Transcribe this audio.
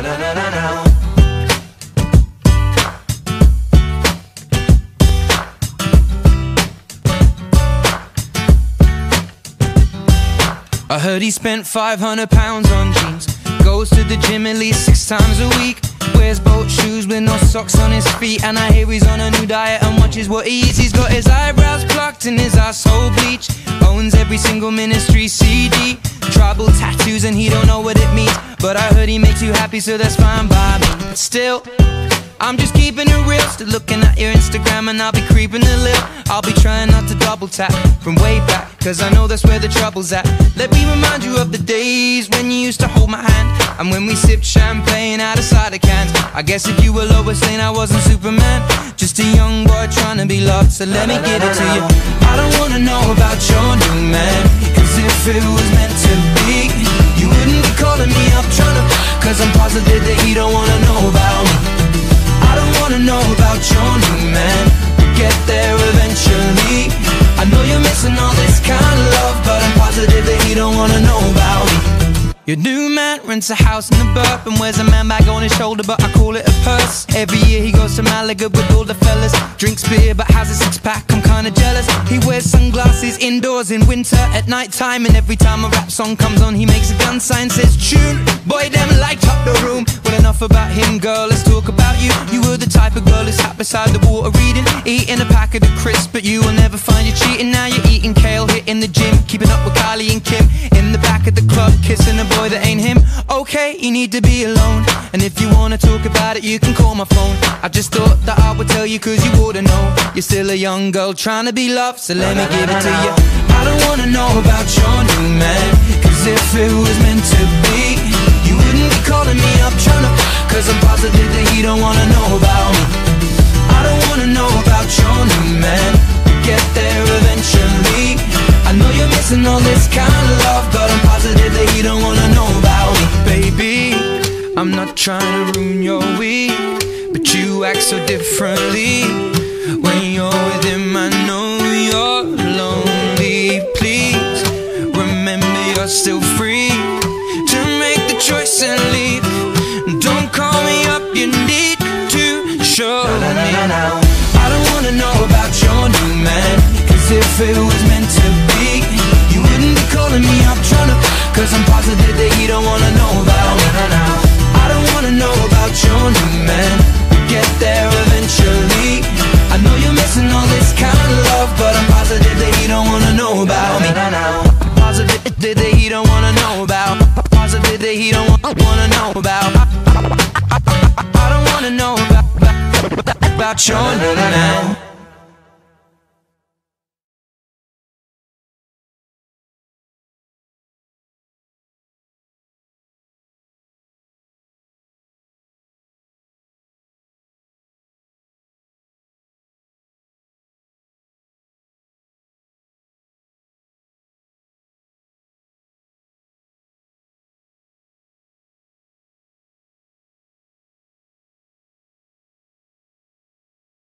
I heard he spent £500 on jeans, goes to the gym at least 6 times a week, wears boat shoes with no socks on his feet, and I hear he's on a new diet and watches what he eats. He's got his eyebrows plucked and his asshole bleached, owns every single Ministry CD, tribal tattoos, and he don't know what it means. But I heard he makes you happy, so that's fine by me. But still, I'm just keeping it real, still looking at your Instagram, and I'll be creeping a little. I'll be trying not to double tap from way back, cause I know that's where the trouble's at. Let me remind you of the days when you used to hold my hand, and when we sipped champagne out of cider cans. I guess if you were Lois Lane, I wasn't Superman, just a young boy trying to be loved, so let me give it to you. I don't wanna know about your new man, cause if it was meant to be, you wouldn't be calling me up trying to, cause I'm positive that he don't wanna know about me. I don't wanna know about your new man, we'll get there eventually. I know you're missing all this kind of love, but I'm positive that he don't wanna know about me. Your new man rents a house in the burp and wears a man bag on his shoulder, but I call it a purse. Every year he goes to Malaga with all the fellas, drinks beer but has a six-pack, I'm kinda jealous. He wears sunglasses indoors in winter at night time, and every time a rap song comes on he makes a gun sign, says tune. Boy, them light up the room. Well, enough about him, girl, let's talk about you. You were the type of girl who sat beside the water reading, eating a packet of crisps, but you will never find you cheating. Now you're eating kale, hitting the gym, keeping up with Kylie and Kim, in the back of the club, kissing a boy that ain't him. Okay, you need to be alone, and if you wanna talk about it, you can call my phone. I just thought that I would tell you, cause you oughta know. You're still a young girl trying to be loved, so let me give it to you. I don't wanna know about your new man, cause if it was meant to be, you wouldn't be calling me up trying to, cause I'm positive that he don't wanna know about me. I don't wanna know about your new man, we'll get there eventually. I know you're missing all this kind of love, but I'm positive that he don't wanna know about me. Baby, I'm not trying to ruin your week, but you act so differently when you're with him. I know you're lonely, please remember you're still free to make the choice and leave. Don't call me up, you need to show me. I don't wanna know about your new man, cause if it was meant to be, you wouldn't be calling me up trying to, cause I'm positive that he don't wanna know about me. I don't wanna know about your new man, we'll get there eventually. I know you're missing all this kind of love, but I'm positive that he don't wanna know about me. Positive that he don't wanna know about, positive that he don't wanna know about. I don't wanna know about your new man.